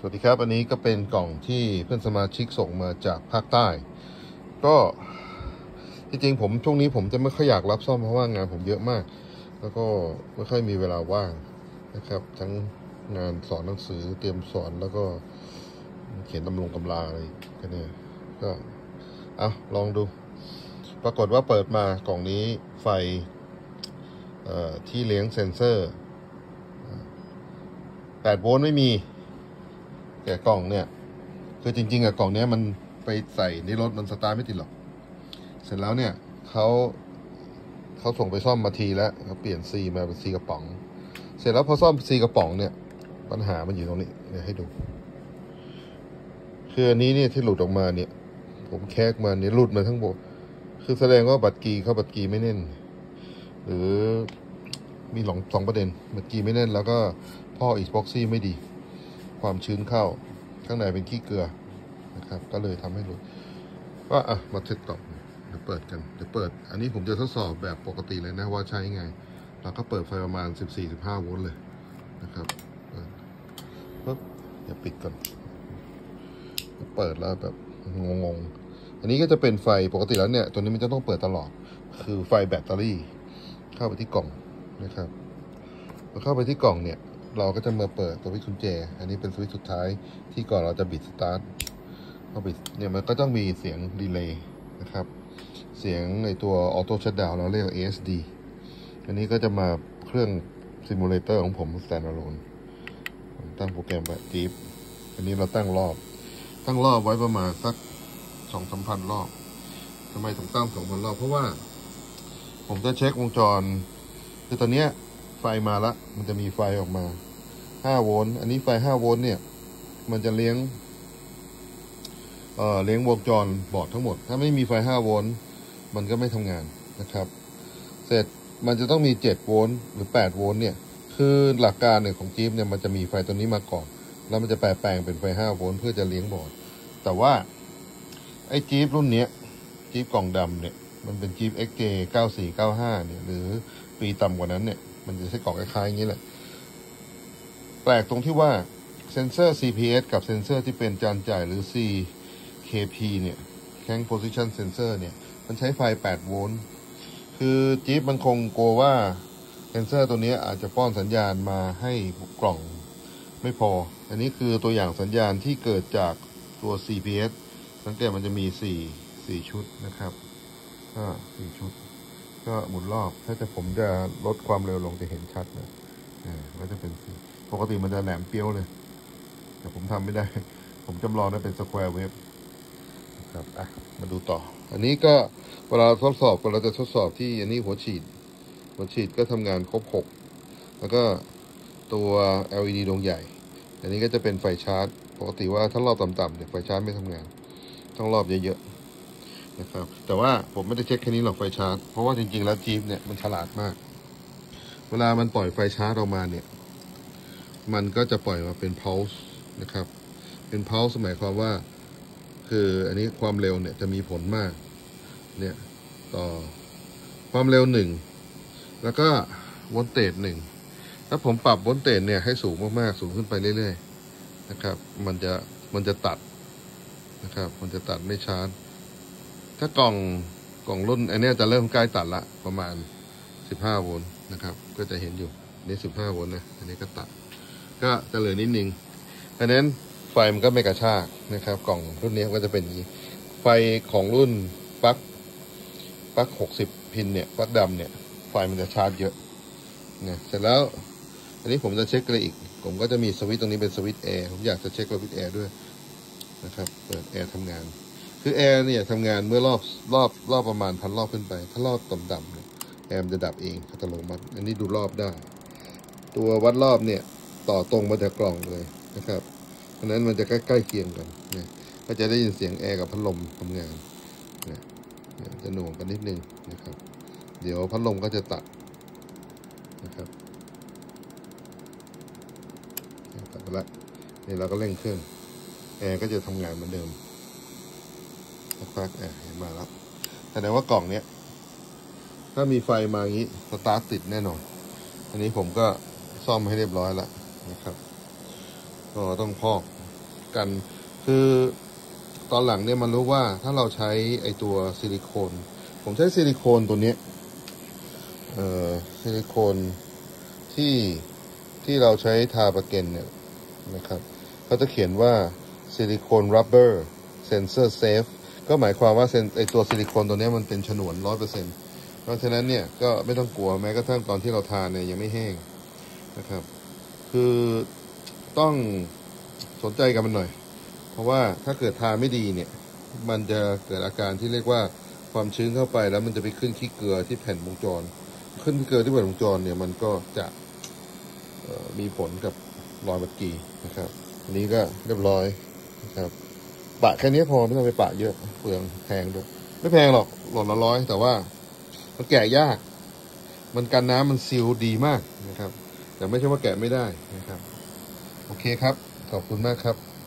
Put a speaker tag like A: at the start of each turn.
A: สวัสดีครับอันนี้ก็เป็นกล่องที่เพื่อนสมาชิกส่งมาจากภาคใต้ก็จริงๆผมช่วงนี้ผมจะไม่ค่อยอยากรับซ่อมเพราะว่างานผมเยอะมากแล้วก็ไม่ค่อยมีเวลาว่างนะครับทั้งงานสอนหนังสือเตรียมสอนแล้วก็เขียนตำราอะไรกันเนี่ยก็ลองดูปรากฏว่าเปิดมากล่องนี้ไฟที่เลี้ยงเซ็นเซอร์8 โวลต์ไม่มีแต่กล่องเนี่ยคือจริงๆกล่องเนี้ยมันไปใส่ในรถมันสตาร์ทไม่ติดหรอกเสร็จแล้วเนี่ยเขาส่งไปซ่อมมาทีแล้วเขาเปลี่ยนซีมาเป็นซีกระป๋องเสร็จแล้วพอซ่อมซีกระป๋องเนี่ยปัญหามันอยู่ตรงนี้เดี๋ยวให้ดูคืออันนี้เนี่ยที่หลุดออกมาเนี่ยผมแคกมาเนี่ยหลุดมาทั้งหมดคือแสดงว่าบัตรกีไม่แน่นหรือมีสองประเด็นบัตรกีไม่แน่นแล้วก็ท่ออีพ็อกซี่ไม่ดีความชื้นเข้าข้างในเป็นขี้เกลือนะครับก็เลยทำให้หลุดก็มาเทสต่อเดี๋ยวเปิดกันอันนี้ผมจะทดสอบแบบปกติเลยนะว่าใช้ไงเราก็เปิดไฟประมาณ 14-15 โวลต์เลยนะครับปุ๊บเดี๋ยวปิดก่อนเปิดแล้วแบบงงอันนี้ก็จะเป็นไฟปกติแล้วเนี่ยตัวนี้มันจะต้องเปิดตลอดคือไฟแบตเตอรี่เข้าไปที่กล่องนะครับพอเข้าไปที่กล่องเนี่ยเราก็จะมาเปิดตัววิทยุกุญแจอันนี้เป็นสวิตช์สุดท้ายที่ก่อนเราจะบิดสตาร์ทพอบิดเนี่ยมันก็ต้องมีเสียงดีเลย์นะครับเสียงในตัวออโต้ชัตดาวน์เราเรียก ASD อันนี้ก็จะมาเครื่องซิมูเลเตอร์ของผม standalone ผมตั้งโปรแกรมแบบจี๊ปอันนี้เราตั้งรอบไว้ประมาณสัก 2-3 พันรอบทำไมถึงตั้ง 2,000 รอบเพราะว่าผมจะเช็ควงจรคือตอนนี้ไฟมาละมันจะมีไฟออกมา5 โวลต์อันนี้ไฟ5 โวลต์เนี่ยมันจะเลี้ยงวงจรบอร์ดทั้งหมดถ้าไม่มีไฟ5 โวลต์มันก็ไม่ทำงานนะครับเสร็จมันจะต้องมี7 โวลต์หรือ8 โวลต์เนี่ยคือหลักการเนี่ยของจี๊ปเนี่ยมันจะมีไฟตัวนี้มาก่อนแล้วมันจะแปลงเป็นไฟ5 โวลต์เพื่อจะเลี้ยงบอร์ดแต่ว่าไอ้จี๊ปรุ่นนี้จี๊ปกล่องดำเนี่ยมันเป็นจี๊ป XJ 9495เนี่ยหรือปีต่ำกว่านั้นเนี่ยมันจะใช้กล่องคล้ายๆอย่างนี้แหละแปลกตรงที่ว่าเซนเซอร์ CPS กับเซนเซอร์ที่เป็นจานจ่ายหรือ CKP เนี่ย Crank Position Sensor เนี่ยมันใช้ไฟ8 โวลต์คือจี๊ปมันคงกลัวว่าเซนเซอร์ตัวนี้อาจจะป้อนสัญญาณมาให้กล่องไม่พออันนี้คือตัวอย่างสัญญาณที่เกิดจากตัว CPS สังเกตมันจะมี4 ชุดนะครับ4 ชุดก็หมุนรอบถ้าผมจะลดความเร็วลงจะเห็นชัดนะก็จะเป็นปกติมันจะแหลมเปี้ยวเลยแต่ผมทำไม่ได้ผมจำลองได้เป็นสแควร์เวฟครับมาดูต่ออันนี้ก็เวลาทดสอบเราจะทดสอบที่อันนี้หัวฉีดก็ทำงานครบ6แล้วก็ตัว LED ดวงใหญ่อันนี้ก็จะเป็นไฟชาร์จปกติว่าถ้ารอบต่ำๆเนี่ยไฟชาร์จไม่ทำงานต้องรอบเยอะๆนะครับแต่ว่าผมไม่ได้เช็คแค่นี้หรอกไฟชาร์จเพราะว่าจริงๆแล้วจี๊ปเนี่ยมันฉลาดมากเวลามันปล่อยไฟชาร์จออกมาเนี่ยมันก็จะปล่อยมาเป็น pulse นะครับเป็น pulse หมายความว่าคืออันนี้ความเร็วเนี่ยจะมีผลมากเนี่ยต่อความเร็ว1แล้วก็โวลต์เตจ1ถ้าผมปรับโวลต์เตจเนี่ยให้สูงมากๆสูงขึ้นไปเรื่อยๆนะครับมันจะตัดนะครับมันจะตัดไม่ชาร์จถ้ากล่องรุ่นอันนี้จะเริ่มใกล้ตัดละประมาณ15 โวลต์นะครับก็จะเห็นอยู่นี่15 โวลต์นะอันนี้ก็ตัดก็จะเหลือนิดนึงเพราะนั้นไฟมันก็ไม่กระชากนะครับกล่องรุ่นนี้ก็จะเป็นอย่างนี้ไฟของรุ่นปลั๊ก60 พินเนี่ยปลั๊กดำเนี่ยไฟมันจะชาร์จเยอะเนี่ยเสร็จแล้วอันนี้ผมจะเช็คอะไรอีกผมก็จะมีสวิตช์ตรงนี้เป็นสวิตช์แอร์ผมอยากจะเช็คสวิตช์แอร์ด้วยนะครับเปิดแอร์ทำงานคือแอร์เนี่ยทำงานเมื่อรอบประมาณ1,000 รอบขึ้นไปถ้ารอบต่ำๆเนี่ยแอร์มันจะดับเองอัตโนมัติอันนี้ดูรอบได้ตัววัดรอบเนี่ยต่อตรงมาจากกล่องเลยนะครับเพราะนั้นมันจะใกล้เคียงกันเนี่ยก็จะได้ยินเสียงแอร์กับพัดลมทำงานเนี่ยจะหน่วงกันนิดนึงนะครับเดี๋ยวพัดลมก็จะตัดนะครับตัดไปละนี่เราก็เร่งเครื่องแอร์ก็จะทำงานเหมือนเดิมสักพักเห็นมาแล้วแสดงว่ากล่องเนี้ยถ้ามีไฟมาอย่างนี้สตาร์ทติดแน่นอนอันนี้ผมก็ซ่อมให้เรียบร้อยแล้วนะครับก็ต้องพอกกันคือตอนหลังเนี่ยมันรู้ว่าถ้าเราใช้ไอตัวซิลิโคนผมใช้ซิลิโคนตัวนี้ซิลิโคนที่เราใช้ทาประเก็นเนี่ยนะครับเขาจะเขียนว่าซิลิโคนรับเบอร์เซนเซอร์เซฟก็หมายความว่าไอตัวซิลิโคนตัวนี้มันเป็นฉนวน 100%เพราะฉะนั้นเนี่ยก็ไม่ต้องกลัวแม้กระทั่งตอนที่เราทาเนี่ยยังไม่แห้งนะครับคือต้องสนใจกับมันหน่อยเพราะว่าถ้าเกิดทาไม่ดีเนี่ยมันจะเกิดอาการที่เรียกว่าความชื้นเข้าไปแล้วมันจะไปขึ้นขี้เกลือที่แผ่นวงจรขึ้นขี้เกลือที่แผ่นวงจรเนี่ยมันก็จะมีผลกับรอยบักกีนะครับอันนี้ก็เรียบร้อยนะครับปะแค่นี้พอไม่ต้องไปปะเยอะเปลืองแพงด้วยไม่แพงหรอกหล่นละ100แต่ว่ามันแกะยากมันกันน้ำมันซีลดีมากนะครับแต่ไม่ใช่ว่าแกะไม่ได้นะครับโอเคครับขอบคุณมากครับ